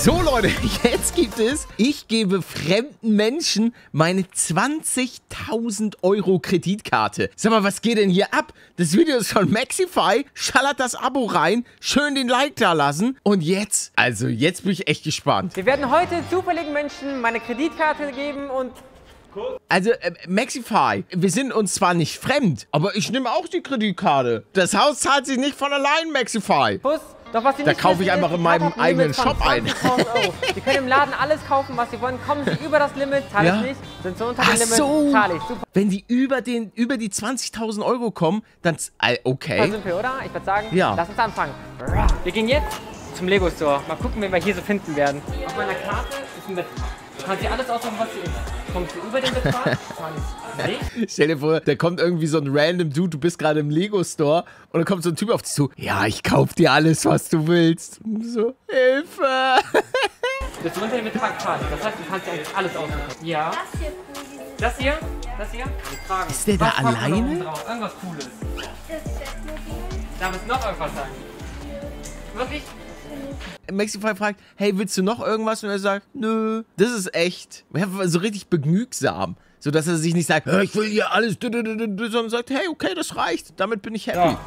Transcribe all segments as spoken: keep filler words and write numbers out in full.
So Leute, jetzt gibt es, ich gebe fremden Menschen meine zwanzigtausend Euro Kreditkarte. Sag mal, was geht denn hier ab? Das Video ist von Maxify, schallert das Abo rein, schön den Like da lassen und jetzt, also jetzt bin ich echt gespannt. Wir werden heute zufälligen Menschen meine Kreditkarte geben und... Also, äh, Maxify, wir sind uns zwar nicht fremd, aber ich nehme auch die Kreditkarte. Das Haus zahlt sich nicht von allein, Maxify. Bus, doch was Sie Da nicht kaufe ich wissen, einfach ist, in die meinem Karte hat ein eigenen Limit von Shop ein. zwanzigtausend Euro. Sie können im Laden alles kaufen, was Sie wollen. Kommen Sie über das Limit, zahle Ja. ich nicht. Sind Sie unter Ach dem Limit, so. zahle ich. Super. Wenn die über, den, über die zwanzigtausend Euro kommen, dann... Äh, Da okay. sind wir, oder? Ich würde sagen, Ja. lass uns anfangen. Wir gehen jetzt zum Lego Store. Mal gucken, wen wir hier so finden werden. Auf meiner Karte ist ein Betrag. Du kannst dir alles aussuchen, was sie ist. Kommst du über den Betrag? Zahle ich nicht. Stell dir vor, da kommt irgendwie so ein random Dude, du bist gerade im Lego-Store und dann kommt so ein Typ auf dich zu, ja, ich kauf dir alles, was du willst. Und so, Hilfe! Bist du unter dem Betrag zahlen? Das heißt, du kannst dir eigentlich alles aussuchen. Ja. Das hier? Das hier? Die Fragen. Ist der da Was kommt da alleine? oben drauf? Irgendwas Cooles. Darf es noch irgendwas sein? Wirklich? Maxify fragt, hey, willst du noch irgendwas? Und er sagt, nö. Das ist echt. So richtig begnügsam. So, dass er sich nicht sagt, ich will hier alles, sondern sagt, hey, okay, das reicht. Damit bin ich happy. Ja.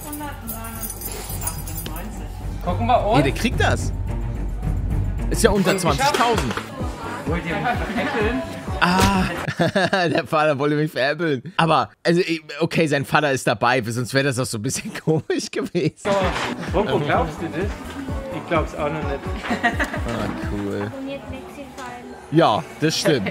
Gucken wir uns. Hey, der kriegt das. Ist ja unter zwanzigtausend. Wollt ihr mich veräppeln? Ah, der Vater wollte mich veräppeln. Aber, also, okay, sein Vater ist dabei, sonst wäre das doch so ein bisschen komisch gewesen. So, Rocco, glaubst du das? Ich glaub's auch noch nicht. Ah, cool. Ja, das stimmt.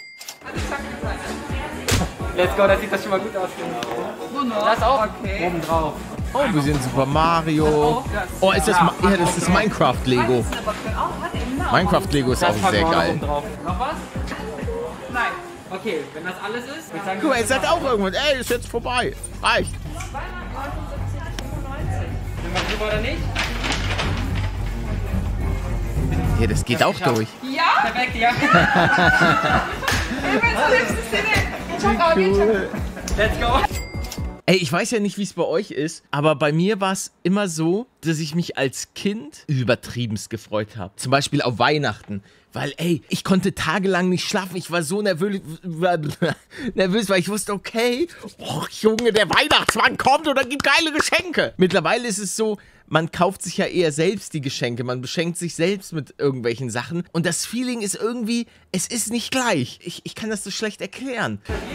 Let's go, da sieht das schon mal gut aus. Das auch Okay. oben drauf. Oh, wir sind Super Mario. Oh, ist das, Ma ja, das ist Minecraft-Lego. Minecraft-Lego ist auch Das packen sehr wir auch geil. oben drauf. Noch was? Nein. Okay, wenn das alles ist, würde ich sagen, Guck mal, er sagt auch irgendwann, ey, ist jetzt vorbei. Reicht. Nehmen wir drüber oder nicht? Ja, das geht auch durch. Ja? Perfekt, ja. Ich bin zur liebsten Szene. Ich hab auch geht schon. Let's go. Ey, ich weiß ja nicht, wie es bei euch ist, aber bei mir war es immer so, dass ich mich als Kind übertriebenst gefreut habe. Zum Beispiel auf Weihnachten. Weil, ey, ich konnte tagelang nicht schlafen. Ich war so nervös, nervös weil ich wusste, okay, oh, Junge, der Weihnachtsmann kommt und dann gibt geile Geschenke. Mittlerweile ist es so, man kauft sich ja eher selbst die Geschenke. Man beschenkt sich selbst mit irgendwelchen Sachen. Und das Feeling ist irgendwie, es ist nicht gleich. Ich, ich kann das so schlecht erklären.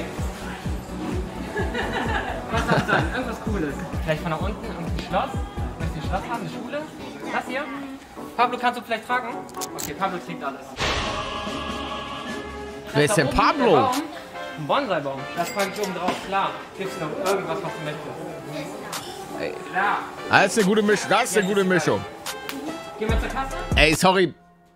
Was soll es sein? Irgendwas Cooles. Vielleicht von da unten irgendein Schloss? Möchtest du ein Schloss haben? Eine Schule? Das hier? Pablo, kannst du vielleicht fragen? Okay, Pablo kriegt alles. Wer ist denn Da oben der Pablo? Baum, ein Bonsai-Baum. Das frage ich oben drauf. Klar. Gibt es noch irgendwas, was du möchtest? Ey. Klar. Das ist eine gute Mischung. Das ist eine gute Mischung. Gehen wir zur Kasse? Ey, sorry.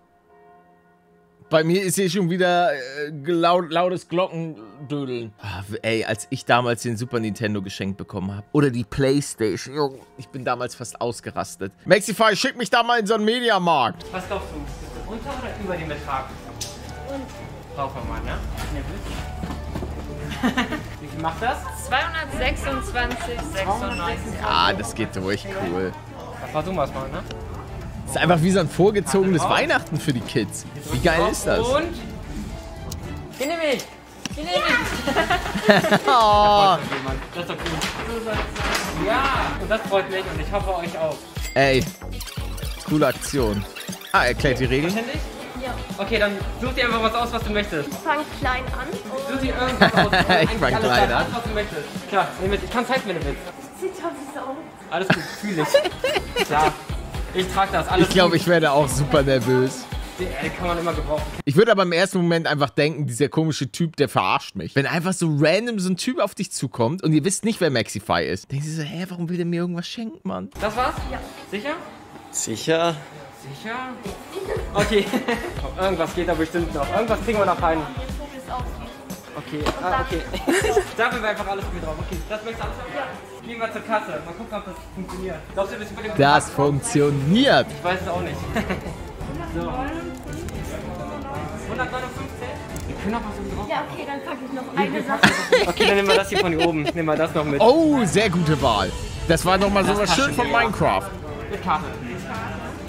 Bei mir ist hier schon wieder äh, laut, lautes Glockendödeln. Ah, ey, als ich damals den Super Nintendo geschenkt bekommen habe. Oder die Playstation. Junge, ich bin damals fast ausgerastet. Maxify, schick mich da mal in so einen Mediamarkt. Was glaubst du? Bist du unter oder über dem Betrag? Und? Brauchen wir mal, ne? Nervös? Wie viel macht das? zweihundertsechsundzwanzig Komma sechsundneunzig. Ja, das geht durch. Cool. Da versuchen wir es mal, ne? Das ist einfach wie so ein vorgezogenes Weihnachten für die Kids. Wie geil ist das? Und? Genehmigt! Genehmigt! Oh. Das ist doch cool. Ja, und das freut mich und ich hoffe euch auch. Ey, coole Aktion. Ah, erklärt die Regeln. Verständlich? Ja. Okay, dann such dir einfach was aus, was du möchtest. Ich fange klein an. Such dir irgendwas aus. Ich fang Eigentlich alles klein das, an. was du möchtest. Klar, nimm mit. Ich kann Zeit, wenn du willst. Sieht doch nicht so aus. Alles gut, fühl ich. Klar. Ich trage das alles. Ich glaube, gut. ich werde auch super nervös. Die äh, kann man immer gebrauchen. Ich würde aber im ersten Moment einfach denken, dieser komische Typ, der verarscht mich. Wenn einfach so random so ein Typ auf dich zukommt und ihr wisst nicht, wer Maxify ist, denken sie so, hä, warum will der mir irgendwas schenken, Mann? Das war's? Ja. Sicher? Sicher? Sicher? Okay. Irgendwas geht da bestimmt noch. Irgendwas kriegen wir noch rein. So wie es aussieht. Okay, ah, okay. Da haben wir einfach alles mit drauf. Okay, das möchtest du alles haben? Ja. Gehen wir zur Kasse. Mal gucken, ob das funktioniert. Glaubst du, wir sind bei dem Das funktioniert. Ich weiß es auch nicht. So. hundertneunundfünfzig? Wir können noch was oben drauf. Ja, okay, dann packe ich noch eine Sache. Okay, dann nehmen wir das hier von hier oben. Nehmen wir das noch mit. Oh, sehr gute Wahl. Das war nochmal so Das was passt schön von schon, ja. Minecraft. Mit Karte.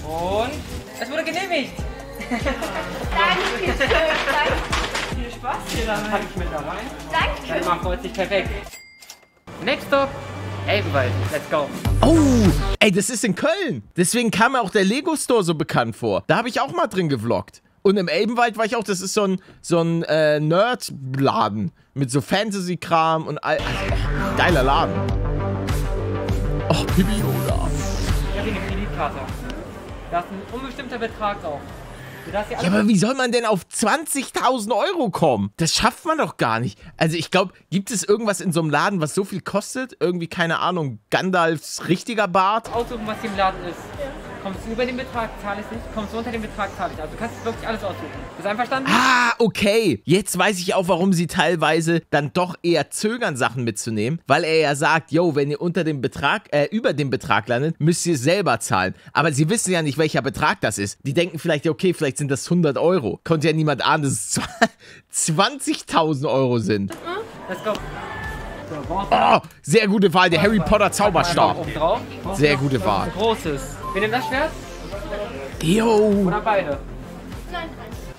Und es wurde genehmigt. Dankeschön. Danke. Viel Spaß hier damit. Pack ich mit da rein. Danke. Dann machen wir uns nicht perfekt. Next stop, Elbenwald. Let's go. Oh, ey, das ist in Köln. Deswegen kam mir auch der Lego Store so bekannt vor. Da habe ich auch mal drin gevloggt. Und im Elbenwald war ich auch, das ist so ein, so ein äh, Nerd-Laden. Mit so Fantasy-Kram und all. Also, geiler Laden. Oh, Baby Yoda. Ich habe hier eine Kreditkarte. Da ist ein unbestimmter Betrag drauf. Du darfst hier Ja, aber wie soll man denn auf zwanzigtausend Euro kommen? Das schafft man doch gar nicht. Also ich glaube, gibt es irgendwas in so einem Laden, was so viel kostet? Irgendwie, keine Ahnung, Gandalfs richtiger Bart? aussuchen, was hier im Laden ist. Kommst du über den Betrag, zahle ich nicht. Kommst du unter den Betrag, zahle ich. Also du kannst wirklich alles aussuchen. Bist du einverstanden? Ah, okay. Jetzt weiß ich auch, warum sie teilweise dann doch eher zögern, Sachen mitzunehmen. Weil er ja sagt, yo, wenn ihr unter dem Betrag, äh, über dem Betrag landet, müsst ihr selber zahlen. Aber sie wissen ja nicht, welcher Betrag das ist. Die denken vielleicht, ja, okay, vielleicht sind das hundert Euro. Konnte ja niemand ahnen, dass es zwanzigtausend Euro sind. Let's go. So, brauchst Oh, sehr gute Wahl, der Harry Potter Zauberstab. oben drauf. Sehr gute Wahl. Ein großes. Wir nehmen das Schwert Jo. oder beide? Nein,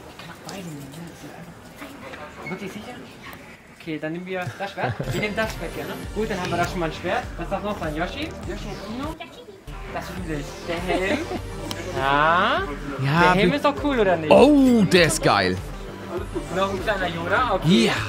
Wirklich sicher? Okay, dann nehmen wir das Schwert. Wir nehmen das Schwert gerne. Gut, dann haben wir da schon mal ein Schwert. Was darf noch sein? Yoshi? Yoshi und Ino? Das fühle ich. Der Helm? Ja. Der Ja, Helm ist doch cool, oder nicht? oh, der ist geil. Noch ein kleiner Yoda? Okay. Ja.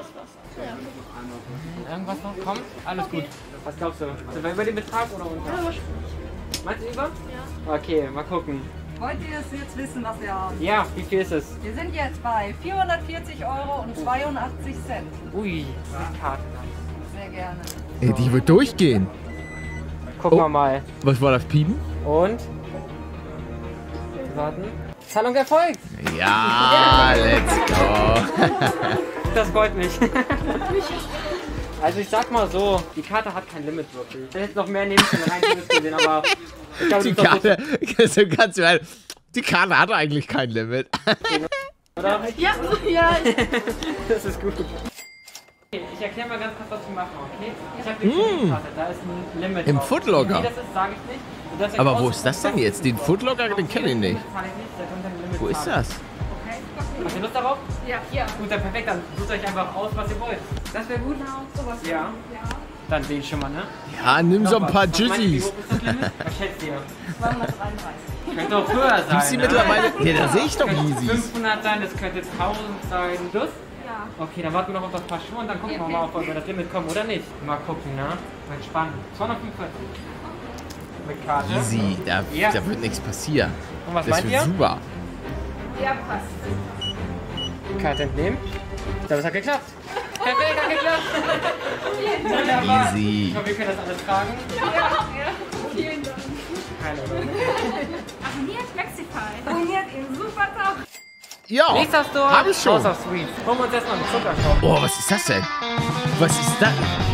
Irgendwas noch? Komm, alles gut. Was glaubst du? Sind wir über den Betrag oder unter? Meinst du über? Ja. Okay, mal gucken. Wollt ihr es jetzt wissen, was wir haben? Ja, wie viel ist es? Wir sind jetzt bei vierhundertvierzig Euro und zweiundachtzig Cent. Ui, die Karte. Sehr gerne. Ey, die wird durchgehen. Gucken Oh. wir mal. Was war das, Piepen? Und? Warten. Zahlung erfolgt. Ja, let's go. Das freut mich. Also ich sag mal so, die Karte hat kein Limit wirklich. Ich hätte jetzt noch mehr nehmen können, rein theoretisch gesehen, aber ich glaube, Die das ist doch Karte, so kannst du halt, die Karte hat eigentlich kein Limit. so, oder? Ja, ja. Das ist gut. Okay, ich erkläre mal ganz kurz, was wir machen, okay? Ich habe die Kreditkarte, da ist ein Limit Im drauf. Footlocker? Wie das ist, sage ich nicht. Du darfst Aber euch wo aussuchen, ist das denn jetzt? Den Footlocker, den kenne ich nicht. zahle ich nicht, der unter dem Limit Wo ist zahlt. das? Habt ihr Lust darauf? Ja, ja. Gut, dann perfekt, dann sucht euch einfach aus, was ihr wollt. Das wäre gut? Sowas. Ja. Dann sehe ich schon mal, ne? Ja, nimm so ein Noch paar was. Was meinst du, wie Jizzys. hoch ist das Limit? Was schätzt ihr? zweihundertdreiunddreißig. Könnte auch höher sein. Gibt's die ne? mittlerweile? Ja, da sehe ich doch Könnte Yeezys. fünfhundert sein, das könnte tausend sein. Plus? Ja. Okay, dann warten wir noch auf das Paar Schuhe und dann gucken wir mal, ob wir über das Limit kommen oder nicht. Mal gucken, ne? Wird spannend. zweihundertfünfundvierzig. Mit Karte. Easy, da, Ja. da wird nichts passieren. Und was Das meint wird ihr? super. Ja, passt. Karte entnehmen. Ich glaube, es hat geklappt. Perfekt, hat geklappt. Wunderbar. Easy. Ich hoffe, wir können das alles tragen. Vielen Dank. Keine Ahnung. Abonniert Flexify. Abonniert ihn, super top. Ja, Nächster Store. hab ich schon. House of Sweets. Holen wir uns erstmal einen Zuckerstoff. Oh, was ist das denn? Was ist das?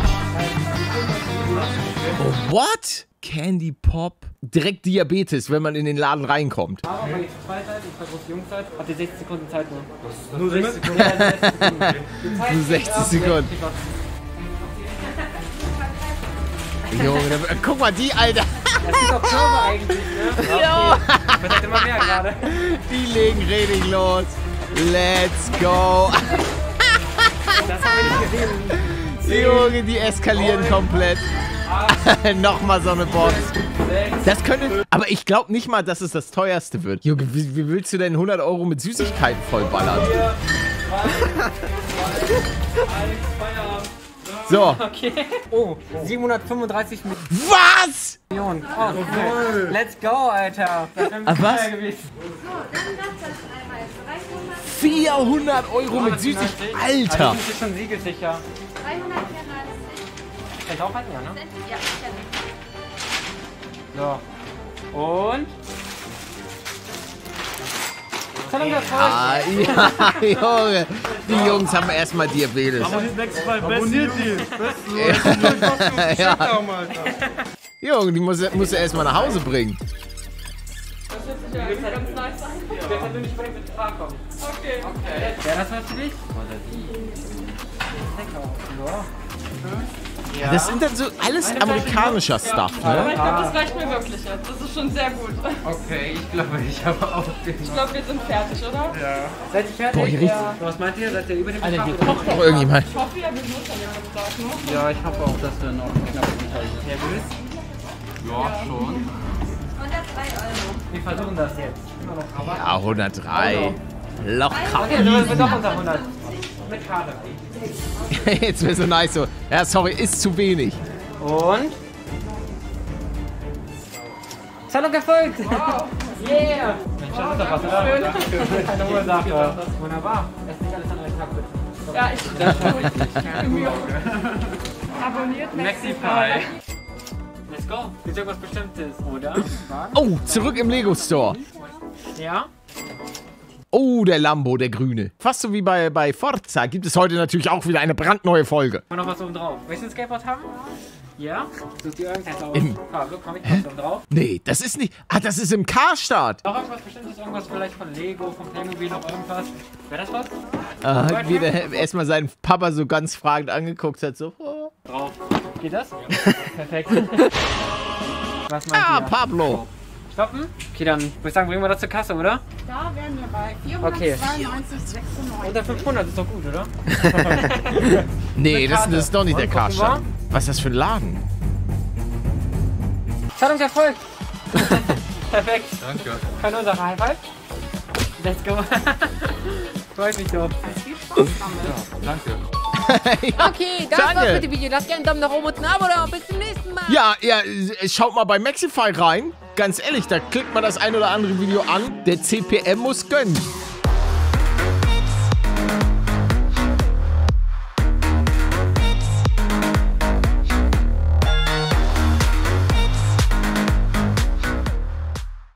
Oh, what? Candy Pop. Direkt Diabetes, wenn man in den Laden reinkommt. Aber wenn ihr zu zweit seid, ich versuche Jungs seid, habt ihr sechzig Sekunden Zeit nur. Nur sechzig Sekunden? Ja, sechzig Sekunden. Die Zeit Nur geht sechzig ab Sekunden. sechzig. Junge, da, guck mal, die, Alter. Das ist doch Körbe eigentlich, ne? Ja. Okay. Das wird immer mehr gerade. Die legen richtig los. Let's go. Das haben wir nicht gesehen. Junge, die eskalieren komplett. Nochmal so eine Box. Das könnte. Aber ich glaube nicht mal, dass es das teuerste wird. Junge, wie, wie willst du denn hundert Euro mit Süßigkeiten vollballern? So. Okay. Oh, siebenhundertfünfunddreißig Was? Millionen. Oh, cool. Let's go, Alter. Das wäre ein Ah, bisschen was? teuer gewesen. So, dann das einmal dreihundert. vierhundert Euro mit Süßigkeiten. Alter. Also, das ist schon siegelsicher. dreihundertvierundneunzig. Kann ich auch halten, ja, ne? Ja, ich So. Und? Zahlung der Folge. Ah, ja, Junge. Die Jungs haben erstmal Diabetes. Abonniert die. Ja. Junge, die muss, muss er erstmal nach Hause bringen. Ich werde persönlich vor dem Betrag kommen. Okay. Okay. Ja, das war für dich? Oder die? Lecker. Ja. Ja. Das sind dann so alles amerikanischer Stuff, Aber ne? ich glaube, das reicht mir wirklich jetzt. Das ist schon sehr gut. Okay, ich glaube, ich habe auch den. Ich glaube, wir sind fertig, oder? Ja. Seid ihr fertig? Boah, hier riecht's- Ja. Was meint ihr? Seid ihr über dem Alter, hier Betrag kocht doch irgendjemand. Ich hoffe, ja, wir müssen ja jetzt sagen. Ja, ich hoffe auch, dass wir noch knapp unterhalten. Nervös? Ja, schon. hundertdrei Euro. Wir versuchen das jetzt. Immer noch Rabatt. Ja, hundertdrei. Locker. Okay, so wird doch unser hundert. Mit Karte. Jetzt wäre so nice so. Ja, sorry, ist zu wenig. Und? Zahlung erfolgt! Wow. Yeah! Mensch, das ist doch was, oder? Schön. Keine Ursache. Wunderbar. Das ist nicht alles an euch kaputt. Ja, ich. Das schaffe ich nicht. Abonniert Maxify. Let's go. Gibt irgendwas Bestimmtes, oder? Oh, zurück im Lego Store. Ja? Oh, der Lambo, der grüne. Fast so wie bei, bei Forza gibt es heute natürlich auch wieder eine brandneue Folge. Und noch was oben drauf. Willst du ein Skateboard haben? Ja? Sucht ihr irgendwas aus? Im- Pablo, komm, ich mach's oben drauf. Nee, das ist nicht... Ah, das ist im Karstadt. Noch irgendwas Bestimmtes? Irgendwas vielleicht von Lego, von Playmobil, noch irgendwas? Wäre das was? Ah, wie der erstmal seinen Papa so ganz fragend angeguckt hat, so... Oh. Drauf. Geht das? Ja. Perfekt. Was meint Ah, ihr? Pablo. Stoppen? Okay, dann würde ich sagen, bringen wir das zur Kasse, oder? Da wären wir bei Okay. vierhundertzweiundneunzig sechsundneunzig. Unter fünfhundert ist doch gut, oder? Nee, das, das ist doch nicht der Und, gucken Karstadt. Was ist das für ein Laden? Zahlung erfolgt! Perfekt. Danke. Keine Ursache. High five. Let's go. Freut mich doch. Okay, das Danke. war's mit dem Video. Lasst gerne einen Daumen nach oben und ein Abo da. Bis zum nächsten Mal. Ja, ja, schaut mal bei Maxify rein. Ganz ehrlich, da klickt man das ein oder andere Video an. Der C P M muss gönnen.